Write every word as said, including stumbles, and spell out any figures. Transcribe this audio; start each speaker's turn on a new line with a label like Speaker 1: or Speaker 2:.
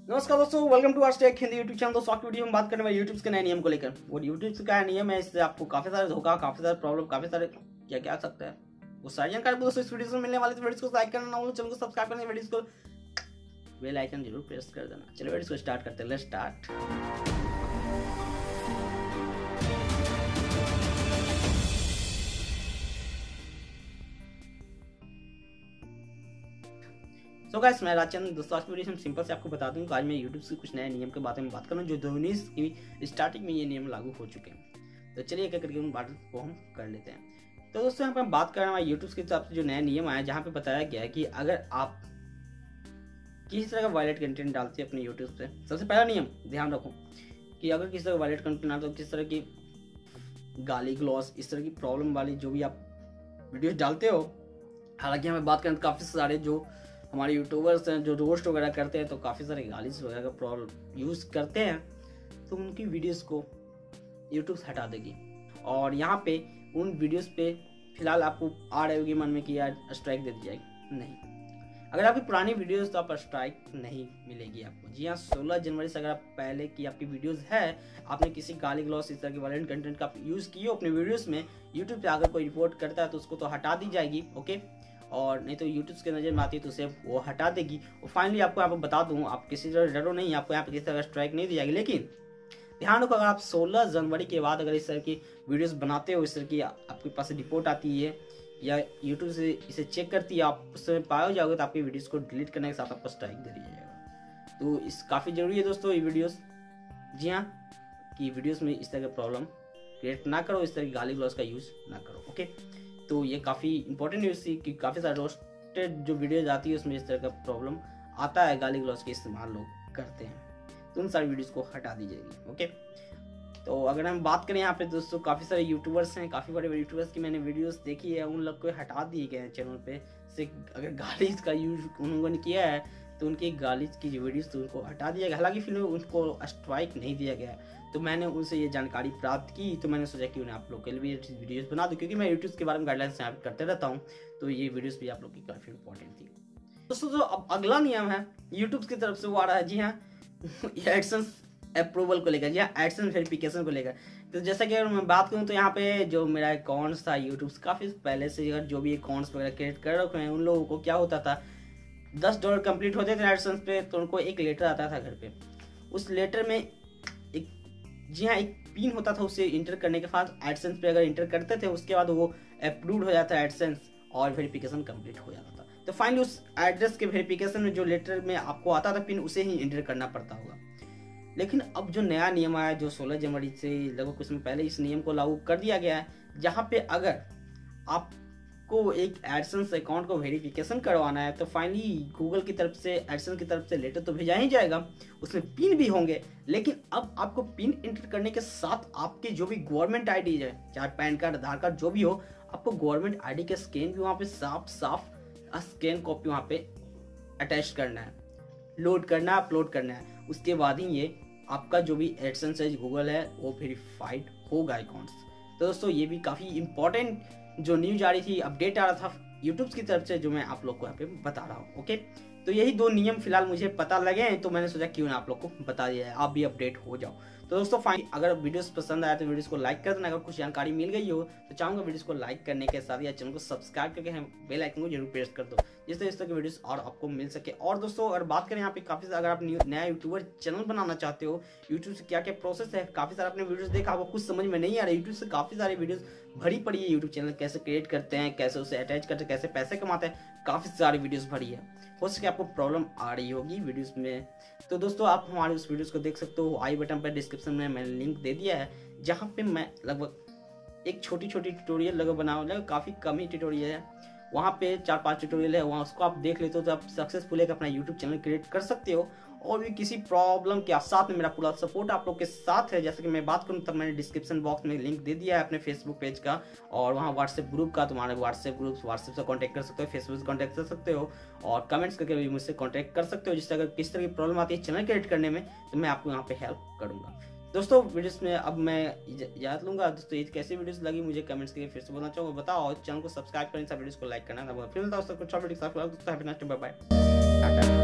Speaker 1: नमस्कार दोस्तों, welcome to our tech Hindi YouTube channel. दोस्तों आज वीडियो में बात करने वाले यूट्यूब के नए नियम को लेकर। वो यूट्यूब का नियम है, इससे आपको काफी सारे धोखा, काफी सारे प्रॉब्लम, काफी सारे क्या क्या आ सकता है वो सारी जानकारी दोस्तों इस वीडियो में मिलने वाली। तो वीडियो को लाइक करना ना भूलो, चैनल को सब्सक्राइब करना, वीडियो को बेल आइकन जरूर प्रेस कर देना। चलिए वीडियो को स्टार्ट करते हैं। Let's start. So so guys, मैं राजचंद। दोस्तों आज वीडियो में सिंपल से आपको बता दूं कि आज मैं यूट्यूब से कुछ नए नियम के बारे में बात करूं जो दो हज़ार उन्नीस की स्टार्टिंग में ये नियम लागू हो चुके हैं। तो चलिए एक एक करके उन बातों को हम कर लेते हैं। तो दोस्तों यहाँ पर हम बात कर रहे हैं यूट्यूब की तरफ से जो नया नियम आया, जहाँ पे बताया गया है कि अगर आप किसी तरह का वायलेट कंटेंट डालते हैं अपने यूट्यूब से, सबसे पहला नियम ध्यान रखो कि अगर किसी तरह का वायलेट कंटेंट डालते हो, किस तरह की गाली ग्लॉस, इस तरह की प्रॉब्लम वाली जो भी आप वीडियो डालते हो, हालांकि हमें बात करें तो काफ़ी सारे जो हमारे यूट्यूबर्स हैं जो रोस्ट वगैरह करते हैं तो काफ़ी सारे गालीज वगैरह का प्रॉब्लम यूज़ करते हैं, तो उनकी वीडियोस को यूट्यूब से हटा देगी। और यहाँ पे उन वीडियोस पे फिलहाल आपको आ रही होगी मन में कि यार स्ट्राइक दे दी जाएगी। नहीं, अगर आपकी पुरानी वीडियोस तो आप स्ट्राइक नहीं मिलेगी आपको। जी हाँ, सोलह जनवरी से अगर आप पहले की आपकी वीडियोस है, आपने किसी गाली ग्लॉस इस तरह के वायलेंट कंटेंट का यूज़ किए अपने वीडियोस में, यूट्यूब पे अगर कोई रिपोर्ट करता है तो उसको तो हटा दी जाएगी। ओके, और नहीं तो यूट्यूब के नज़र में आती है तो उसे वो हटा देगी। और फाइनली आपको यहाँ पर बता दूँ, आप किसी तरह डरो नहीं, आपको यहाँ पर किसी तरह स्ट्राइक नहीं दी जाएगी। लेकिन ध्यान रखो, अगर आप सोलह जनवरी के बाद अगर इस तरह की वीडियोस बनाते हो, इस तरह की आपके पास रिपोर्ट आती है या यूट्यूब से इसे चेक करती है, आप उस समय पाए जाओगे तो आपकी वीडियोस को डिलीट करने के साथ आपको स्ट्राइक दे दिया जाएगा। तो इस काफ़ी ज़रूरी है दोस्तों ये वीडियोस। जी हाँ, कि वीडियोस में इस तरह का प्रॉब्लम क्रिएट ना करो, इस तरह की गाली ग्लॉस का यूज़ ना करो। ओके, तो ये काफ़ी इंपॉर्टेंट न्यूज़ थी कि काफ़ी सारे रोस्टेड जो वीडियोज आती है उसमें इस तरह का प्रॉब्लम आता है, गाली ग्लॉस के इस्तेमाल लोग करते हैं, तो उन सारी वीडियोस को हटा दी जाएगी। ओके, तो अगर हम बात करें यहाँ पे दोस्तों, काफ़ी सारे यूट्यूबर्स हैं, काफ़ी बड़े बड़े यूट्यूबर्स की मैंने वीडियोस देखी है, उन लोग को हटा दिए गए हैं चैनल पे से। अगर गालीज का यूज उन्होंने किया है तो उनकी गालीज की जो वीडियोस तो उनको हटा दिया गया। हालांकि फिर उनको स्ट्राइक नहीं दिया गया, तो मैंने उनसे ये जानकारी प्राप्त की, तो मैंने सोचा कि उन्हें आप लोग के लिए भी वीडियोस बना दूं, क्योंकि मैं यूट्यूब के बारे में गाइडलाइंस यहाँ पे करते रहता हूँ, तो ये वीडियोस भी आप लोग की काफ़ी इंपॉर्टेंट थी दोस्तों। जो अब अगला नियम है यूट्यूब की तरफ से वो आ रहा है, जी हाँ, एडसेंस अप्रूवल को लेकर, जी हाँ, एडसेंस वेरिफिकेशन को लेकर। तो जैसा कि अगर मैं बात करूँ तो यहाँ पे जो मेरा अकाउंट्स था यूट्यूब काफ़ी पहले से, अगर जो भी अकाउंट्स वगैरह क्रिएट कर रखे हैं उन लोगों को क्या होता था, दस डॉलर कंप्लीट होते थे एडसेंस पे तो उनको एक लेटर आता था घर पे। उस लेटर में एक, जी हाँ, एक पिन होता था, उसे इंटर करने के बाद एडसेंस पे अगर इंटर करते थे उसके बाद वो अप्रूव्ड हो जाता है एडसेंस और वेरिफिकेशन कंप्लीट हो जाता था। तो फाइनली उस एड्रेस के वेरिफिकेशन में जो लेटर में आपको आता था पिन, उसे ही इंटर करना पड़ता होगा। लेकिन अब जो नया नियम आया जो सोलह जनवरी से लगभग कुछ समय पहले इस नियम को लागू कर दिया गया है, जहाँ पे अगर आप को एक एडसेंस अकाउंट को वेरिफिकेशन करवाना है तो फाइनली गूगल की तरफ से, एडसेंस की तरफ से लेटर तो भेजा ही जाएगा, उसमें पिन भी होंगे। लेकिन अब आपको पिन इंटर करने के साथ आपके जो भी गवर्नमेंट आईडी है, चाहे पैन कार्ड, आधार कार्ड, जो भी हो, आपको गवर्नमेंट आईडी का स्कैन भी वहाँ पे साफ साफ स्कैन कॉपी वहाँ पे अटैच करना है, लोड करना है, अपलोड करना है। उसके बाद ही ये आपका जो भी एडसेंस है गूगल है वो वेरीफाइड होगा अकाउंट्स। तो दोस्तों ये भी काफ़ी इंपॉर्टेंट जो न्यूज आ रही थी, अपडेट आ रहा था यूट्यूब की तरफ से, जो मैं आप लोग को यहाँ पे बता रहा हूँ। ओके, तो यही दो नियम फिलहाल मुझे पता लगे हैं, तो मैंने सोचा क्यों ना आप लोग को बता दिया है, आप भी अपडेट हो जाओ। तो दोस्तों फाइन, अगर वीडियोस पसंद आया तो वीडियोस को लाइक कर देना। अगर कुछ जानकारी मिल गई हो तो चाहूँगा वीडियोस को लाइक करने के साथ या चैनल को सब्सक्राइब करके बेल आइकन को जरूर प्रेस कर दो, जिससे इस तरह के वीडियोस और आपको मिल सके। और दोस्तों अगर बात करें यहाँ पे काफ़ी, अगर आप नया यूट्यूबर चैनल बनाना चाहते हो, यूट्यूब से क्या क्या प्रोसेस है, काफ़ी सारे आपने वीडियोस देखा, आपको कुछ समझ में नहीं आ रहा है, यूट्यूब से काफ़ी सारे वीडियोस भरी पड़ी है, यूट्यूब चैनल कैसे क्रिएट करते हैं, कैसे उसे अटैच करते हैं, कैसे पैसे कमाते हैं, काफ़ी सारी वीडियोस भरी है। हो सके आपको प्रॉब्लम आ रही होगी वीडियोस में, तो दोस्तों आप हमारे उस वीडियोस को देख सकते हो। आई बटन पर डिस्क्रिप्शन में मैंने लिंक दे दिया है, जहाँ पे मैं लगभग एक छोटी छोटी ट्यूटोरियल लगभग बनाऊँ, लगभग काफ़ी कम ही ट्यूटोरियल है, वहाँ पे चार पांच ट्यूटोरियल है, वहाँ उसको आप देख लेते हो तो आप सक्सेसफुल एक अपना यूट्यूब चैनल क्रिएट कर सकते हो। और भी किसी प्रॉब्लम के साथ में मेरा पूरा सपोर्ट आप लोग के साथ है। जैसे कि मैं बात करूँ तब मैंने डिस्क्रिप्शन बॉक्स में लिंक दे दिया है अपने फेसबुक पेज का, और वहाँ व्हाट्सएप ग्रुप का, तुम्हारे व्हाट्सएप ग्रुप, व्हाट्सएप से कॉन्टैक्ट कर सकते हो, फेसबुक से कॉन्टैक्ट कर सकते हो, और कमेंट्स करके भी मुझसे कॉन्टैक्ट कर सकते हो। जिससे अगर किस तरह की प्रॉब्लम आती है चैनल क्रिएट करने में तो मैं आपको यहाँ पे हेल्प करूँगा। दोस्तों वीडियोस में अब मैं याद लूंगा। दोस्तों ये कैसी वीडियोस लगी मुझे कमेंट्स करके फिर से बोलना चाहूँगा, बताओ। चैनल को सब्सक्राइब करें, सब वीडियोस को लाइक करना। फिर मिलता है दोस्तों कुछ और वीडियो के साथ। Bye bye.